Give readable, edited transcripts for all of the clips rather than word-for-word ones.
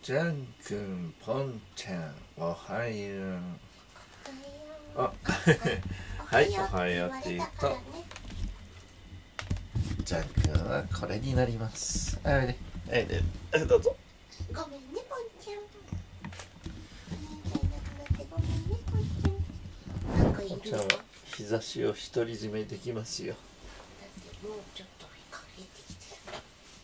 ジャン君、ポンちゃん、おはよう。あ、はい、おはようって言うと、ジャン君はこれになります。あれで、どうぞ。 ごめんね、ポンちゃん。お兄ちゃんいなくなってごめんね、ポンちゃん。なんかいるの？ ポンちゃんは日差しを独り占めできますよ。 だってもうちょっとかけてきてる。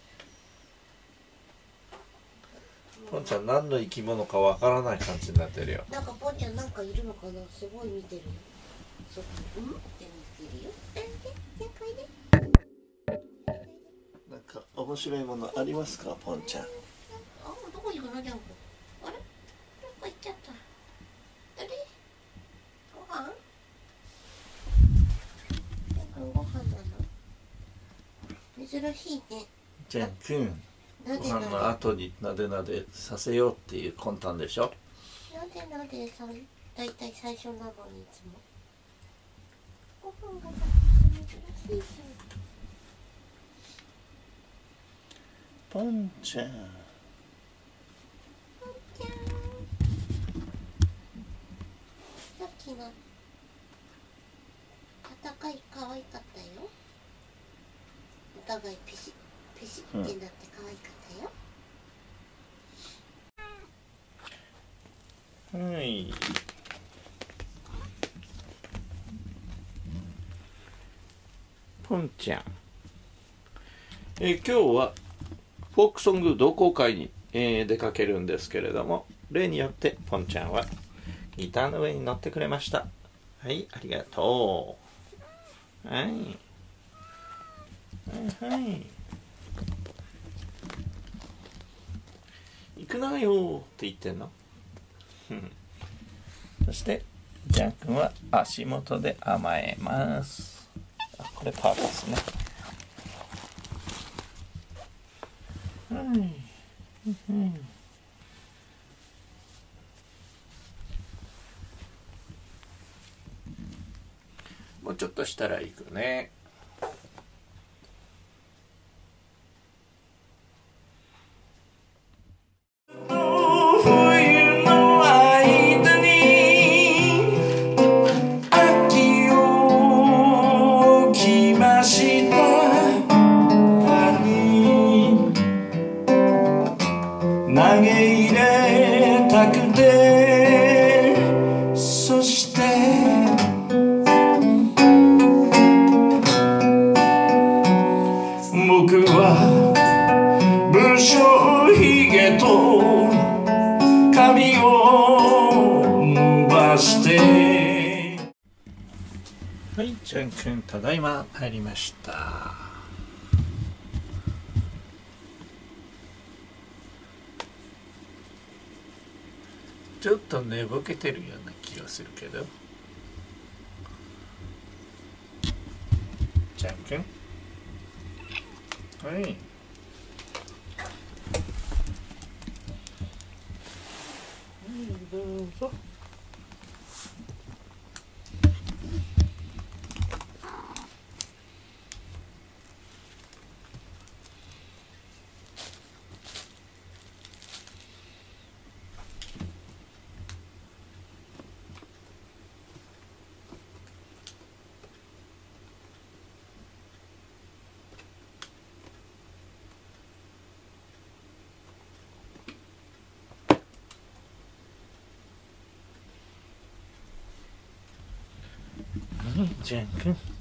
ポンちゃん何の生き物かわからない感じになってるよ。 なんかポンちゃんなんかいるのかな、すごい見てるよ。そこって見てるよ。じゃあこれで。 なんか面白いものありますか、ポンちゃん。 あ、どこ行くの、ジャンプ。あれ、どこ行っちゃった。あれ、ご飯。ご飯なの。珍しいね。 ジャン君、ご飯の後になでなでさせようっていう魂胆でしょ。 なでさ、だいたい最初なのにいつも。ご飯がさ、珍しいじポンちゃん。 ゃん。ポンちゃん。さっきの戦い可愛かったよ。お互いペシペシってなって可愛かったよ。 はい。ポンちゃん。今日はフォークソング同好会に、出かけるんですけれども、例によってポンちゃんはギターの上に乗ってくれました。はい、ありがとう。はい。はい。行くなよって言ってんの。そしてジャン君は足元で甘えます。あ、これパーですね。はい。もうちょっとしたら行くね。 投げ入れたくて、そして僕は無精ひげと髪を伸ばして。 はい、ジャン君ただいま入りました。ちょっと寝ぼけてるような気がするけど。ジャン君。はい。どうぞ。ジャン君。